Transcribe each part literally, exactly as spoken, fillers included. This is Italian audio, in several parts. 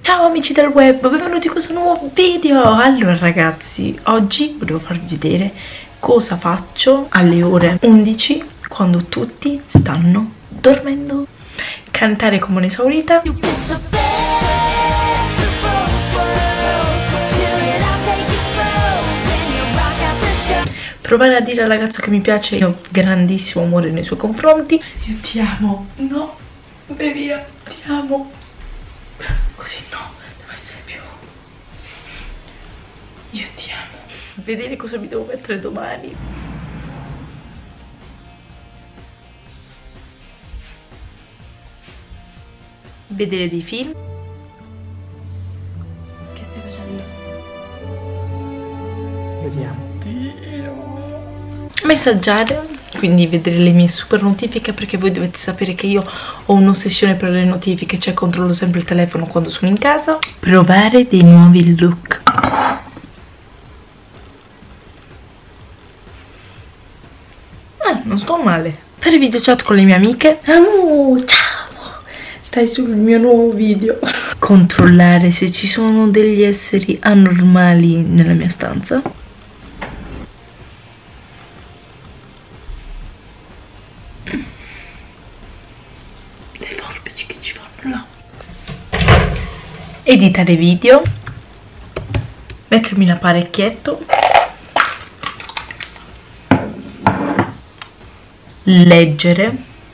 Ciao amici del web, benvenuti in questo nuovo video. Allora ragazzi, oggi volevo farvi vedere cosa faccio alle ore undici quando tutti stanno dormendo. Cantare come un'esaurita, provare a dire al ragazzo che mi piace. Io ho grandissimo amore nei suoi confronti. Io ti amo. No, vai via, ti amo. Così no, deve essere più. Io ti amo. Vedere cosa mi devo mettere domani. Vedere dei film. Che stai facendo? Io ti amo. Messaggiare, quindi vedere le mie super notifiche, perché voi dovete sapere che io ho un'ossessione per le notifiche, cioè controllo sempre il telefono quando sono in casa. Provare dei nuovi look. Eh, non sto male. Fare video chat con le mie amiche. Amo, ciao, stai sul mio nuovo video. Controllare se ci sono degli esseri anormali nella mia stanza. Le forbici che ci vanno là. Editare video. Mettermi l'apparecchietto. Leggere.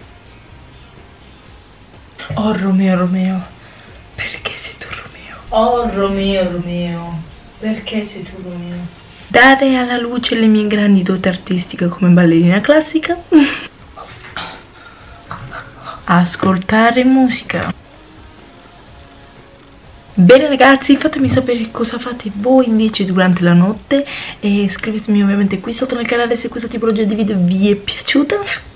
Oh Romeo Romeo, perché sei tu Romeo? Oh Romeo Romeo, perché sei tu Romeo? Dare alla luce le mie grandi doti artistiche come ballerina classica. Ascoltare musica. Bene ragazzi, fatemi sapere cosa fate voi invece durante la notte e scrivetemi ovviamente qui sotto nel canale se questa tipologia di video vi è piaciuta.